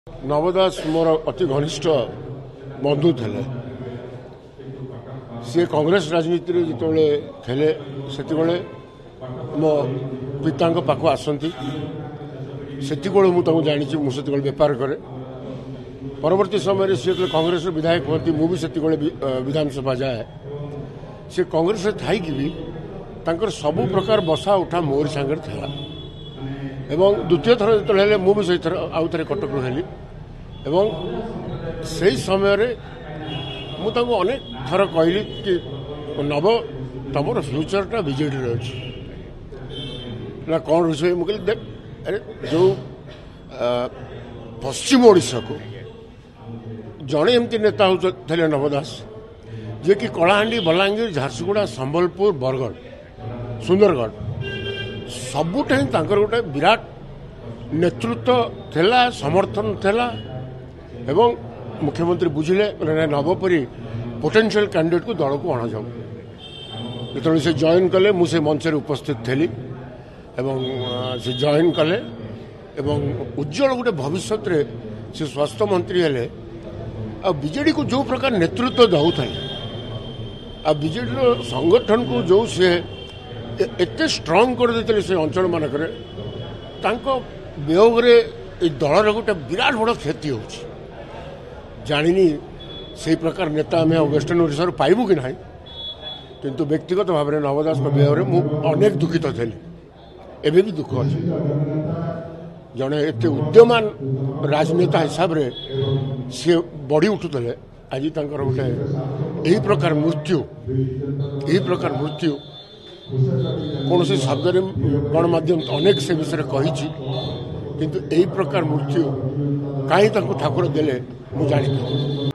नव दास मोर अति घनिष्ठ बंधु थे। सी कांग्रेस राजनीति जो थे से मो पिता पाख आसती से जानी मुझे बेपार करे। परवर्ती समय सी कांग्रेस विधायक होती मुझे विधानसभा जाए सी कांग्रेस थी भी सबु प्रकार बसा उठा मोर सांगे था। एवं द्वितीय थर जो मुझे आउ थे कटक हेली एवं से समय मुझे अनेक थर कहली कि नव तुम फ्यूचरटा बीजेडी अच्छी ना कौन रोषे मुझे देख अरे जो पश्चिम ओडिशा को जड़े एमती नेता होते नव दास जे कि कलाहांडी बलांगीर झारसुगुड़ा संबलपुर बरगढ़ सुंदरगढ़ सबुठ गोटे विराट नेतृत्व थिला समर्थन थिला एवं मुख्यमंत्री बुझिले नवपरी पोटेंशियल कैंडिडेट को दल को अणा जाऊ। जो से जॉइन कले मुझे मंच उपस्थित थी एवं से जॉइन कले एवं उज्जवल गोटे भविष्य से स्वास्थ्य मंत्री हेले आ बीजेडी को जो प्रकार नेतृत्व दौले आ बीजेडी संगठन को जो से एते स्ट्रांग कर देते से अंचल मानक वियोग दलर गोटे विराट बड़ क्षति हो जानी से प्रकार नेता आम वेस्टर्न ओडिशा पाइबू कि ना किंतु व्यक्तिगत भाव में नवदास वियोग में अनेक दुखित थी एवं भी दुख अच्छे जड़े एत उद्यमान राजनेता हिसाब से सी बढ़ी उठुले आज गोटे यही प्रकार मृत्यु कौन से शब्द गणमाध्यम अनेक से विषय कही किंतु यही प्रकार मृत्यु कहीं ठाकुर देले मुझे जानी।